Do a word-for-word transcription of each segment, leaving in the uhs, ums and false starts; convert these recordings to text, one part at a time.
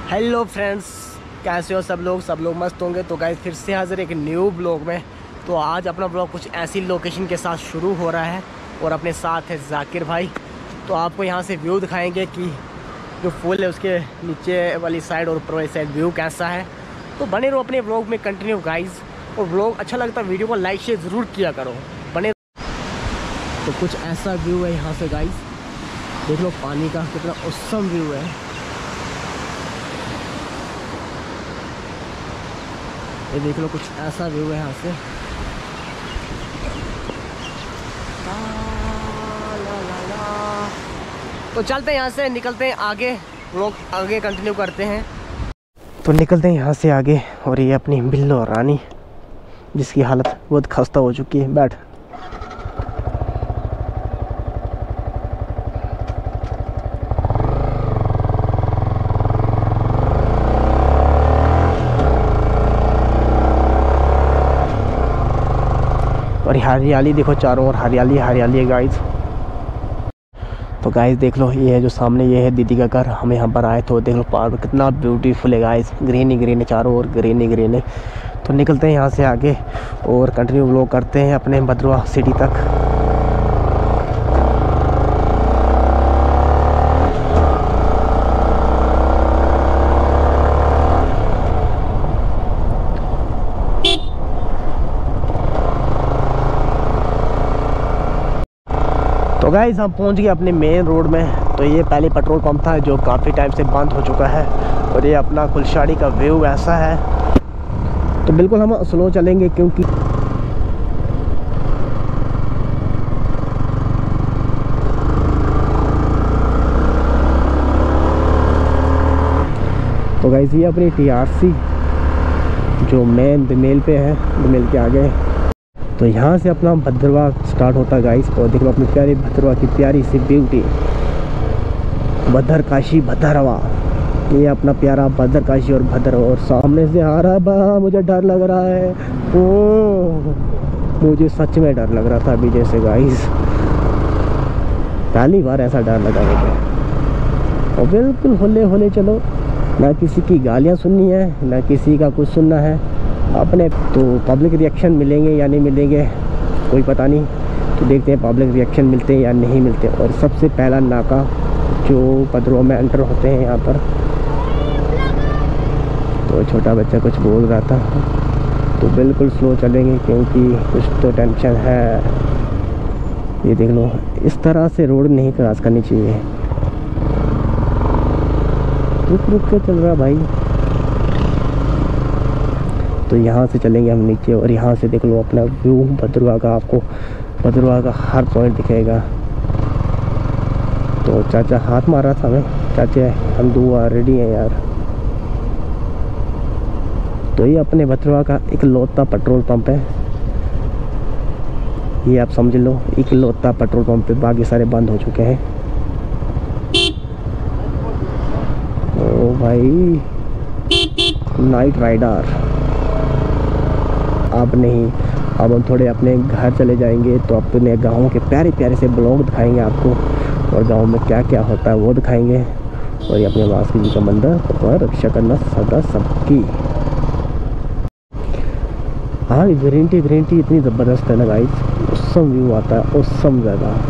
Hello friends, कैसे हो सब लोग सब लोग मस्त होंगे। तो गाइस फिर से हाजिर एक न्यू ब्लॉग में। तो आज अपना ब्लॉग कुछ ऐसी लोकेशन के साथ शुरू हो रहा है और अपने साथ है जाकिर भाई। तो आपको यहाँ से व्यू दिखाएंगे कि जो फूल है उसके नीचे वाली साइड और ऊपर वाली साइड व्यू कैसा है। तो बने रहो अपने ब्लॉग में कंटिन्यू गाइस। और ब्लॉग अच्छा लगता है वीडियो को लाइक शेयर ज़रूर किया करो, बने। तो कुछ ऐसा व्यू है यहाँ से गाइस, देख लो पानी का कितना औसम व्यू है। ये देख लो कुछ ऐसा व्यू है यहाँ से। ला ला ला। तो चलते हैं यहाँ से, निकलते हैं आगे, लोग आगे कंटिन्यू करते हैं। तो निकलते हैं यहाँ से आगे। और ये अपनी बिल्लो रानी जिसकी हालत बहुत खस्ता हो चुकी है। बैठ। और हरियाली देखो, चारों ओर हरियाली हरियाली है गाइस। तो गाइस देख लो, ये है जो सामने, ये है दीदी का घर। हम यहाँ पर आए तो देख लो पार्क कितना ब्यूटीफुल है गाइस, ग्रीन ही ग्रीन है चारों ओर, ग्रीन ही ग्रीन है। तो निकलते हैं यहाँ से आगे और कंटिन्यू व्लॉग करते हैं अपने भद्रवाह सिटी तक। तो गाइस हम पहुंच गए अपने मेन रोड में। तो ये पहले पेट्रोल पंप था जो काफ़ी टाइम से बंद हो चुका है। और ये अपना कुलशाड़ी का व्यू ऐसा है। तो बिल्कुल हम स्लो चलेंगे क्योंकि तो गाइस ये अपनी टी आर सी जो मेन बिमेल पे है, बिमेल के आगे। तो यहाँ से अपना भद्रवाह स्टार्ट होता है गाइस। और देख लो अपनी प्यारी भद्रवाह की प्यारी सी ब्यूटी, भद्र काशी भद्रवाह। ये अपना प्यारा भद्र काशी और भद्र। और सामने से आ रहा है बा, मुझे डर लग रहा है। ओ मुझे सच में डर लग रहा था अभी जैसे गाइस, पहली बार ऐसा डर लगा मुझे। और बिल्कुल होले होले चलो, ना किसी की गालियाँ सुननी है ना किसी का कुछ सुनना है अपने। तो पब्लिक रिएक्शन मिलेंगे या नहीं मिलेंगे कोई पता नहीं। तो देखते हैं पब्लिक रिएक्शन मिलते हैं या नहीं मिलते। और सबसे पहला नाका जो भद्रवाह में एंटर होते हैं यहाँ पर। तो छोटा बच्चा कुछ बोल रहा था, तो बिल्कुल स्लो चलेंगे क्योंकि कुछ तो टेंशन है। ये देख लो, इस तरह से रोड नहीं क्रॉस करनी चाहिए। रुक रुक के चल रहा भाई। तो यहाँ से चलेंगे हम नीचे। और यहाँ से देख लो अपना व्यू भद्रवाह का, आपको भद्रवाह का हर पॉइंट दिखेगा। तो चाचा हाथ मार रहा था हमें, चाचा हम दुआ रेडी हैं यार। तो ये अपने भद्रवाह का एक लौता पेट्रोल पंप है, ये आप समझ लो, एक लौता पेट्रोल पंप पे, बाकी सारे बंद हो चुके हैं। ओ भाई नाइट राइडर। अब नहीं, अब हम थोड़े अपने घर चले जाएंगे तो अपने गाँव के प्यारे प्यारे से ब्लॉग दिखाएंगे आपको। और गांव में क्या क्या होता है वो दिखाएंगे। और ये अपने वासुकी जी का मंदिर और रक्षा करना सदा सबकी। हाँ ग्रीन टी ग्रीन टी इतनी ज़बरदस्त है ना गाइस, औसम व्यू आता है, औसम जगह।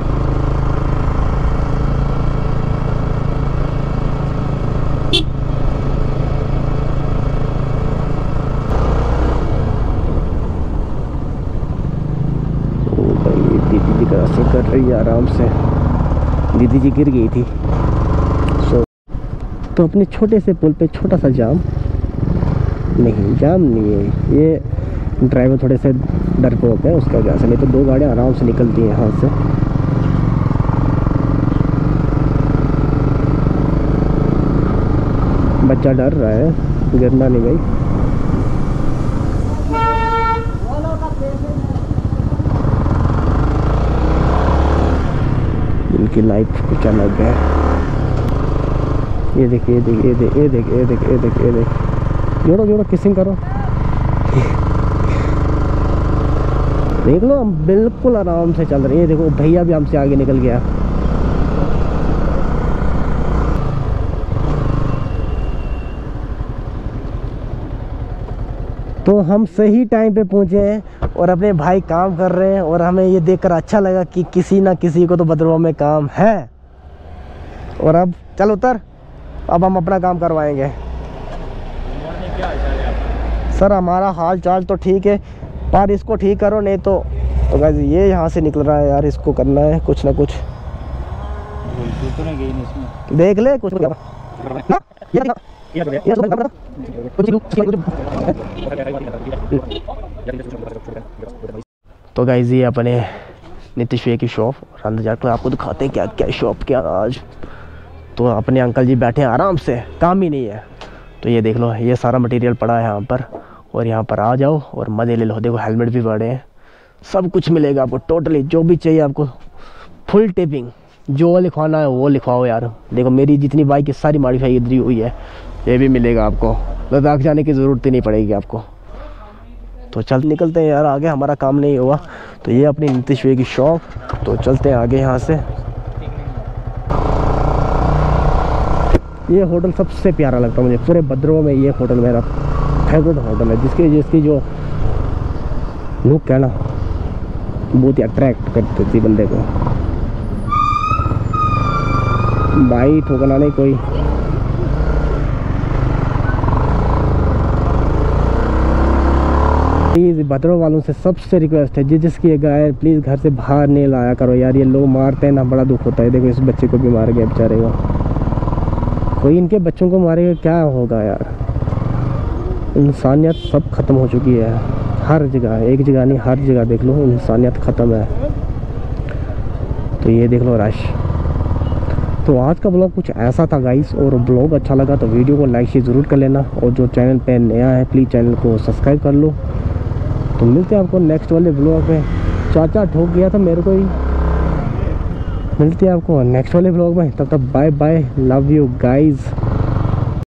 दीदी जी क्रॉसिंग कर रही है आराम से, दीदी जी गिर गई थी। सो तो अपने छोटे से पुल पे छोटा सा जाम, नहीं जाम नहीं है, ये ड्राइवर थोड़े से डरपोक है उसका वजह से, नहीं तो दो गाड़ियाँ आराम से निकलती हैं यहाँ से। बच्चा डर रहा है, गिरना नहीं भाई। इनकी लाइफ कुछ अलग है। ये देखिए ये देखिए ये देखिए ये देखिए ये देखिए ये देखिए ये देखिए जोड़ो जोड़ो किसिंग करो। देख लो हम बिल्कुल आराम से चल रहे हैं। देखो भैया भी हमसे आगे निकल गया। तो हम सही टाइम पे पहुंचे हैं और अपने भाई काम कर रहे हैं और हमें ये देखकर अच्छा लगा कि किसी ना किसी को तो भद्रवाह में काम है। और अब चल उतर, अब हम अपना काम करवाएंगे। सर हमारा हाल चाल तो ठीक है, पर इसको ठीक करो नहीं तो तो गाइस ये यहाँ से निकल रहा है यार, इसको करना है कुछ ना कुछ। देख ले कुछ तो गाइस ये अपने नीतीश भैया की शॉप, और अंदर जाकर आपको दिखाते हैं क्या क्या शॉप क्या आज। तो अपने अंकल जी बैठे हैं आराम से, काम ही नहीं है। तो ये देख लो, ये सारा मटेरियल पड़ा है यहाँ पर, और यहाँ पर आ जाओ और मज़े ले लो। देखो हेलमेट भी पड़े हैं, सब कुछ मिलेगा आपको, टोटली जो भी चाहिए आपको, फुल टेपिंग, जो लिखवाना है वो लिखवाओ यार। देखो मेरी जितनी बाइक की सारी मॉडिफाई इधर ही हुई है, ये भी मिलेगा आपको, लद्दाख जाने की ज़रूरत ही नहीं पड़ेगी आपको। तो चल निकलते हैं यार आगे, हमारा काम नहीं हुआ। तो ये अपनी नीतीश भैया की शॉप, तो चलते हैं आगे यहाँ से। ये होटल सबसे प्यारा लगता है मुझे पूरे भद्रवाह में, ये होटल मेरा फेवरेट होटल है, जिसकी जिसकी जो लुक है ना बहुत ही अट्रैक्ट करती थी बंदे को। भाई ठोकना नहीं कोई। प्लीज़ भद्रवाह वालों से सबसे रिक्वेस्ट है, जिस जिसकी गाय प्लीज़ घर से बाहर नहीं लाया करो यार, ये लोग मारते हैं ना, बड़ा दुख होता है। देखो इस बच्चे को भी मार गया बेचारे को, कोई इनके बच्चों को मारेगा क्या होगा यार। इंसानियत सब खत्म हो चुकी है हर जगह, एक जगह नहीं हर जगह देख लो इंसानियत ख़त्म है। तो ये देख लो रश। तो आज का ब्लॉग कुछ ऐसा था गाइस, और ब्लॉग अच्छा लगा तो वीडियो को लाइक शेयर ज़रूर कर लेना, और जो चैनल पे नया है प्लीज़ चैनल को सब्सक्राइब कर लो। तो मिलते हैं आपको नेक्स्ट वाले ब्लॉग में। चाचा ठोक गया था मेरे को ही। मिलते हैं आपको नेक्स्ट वाले ब्लॉग में, तब तक bye bye, love you guys.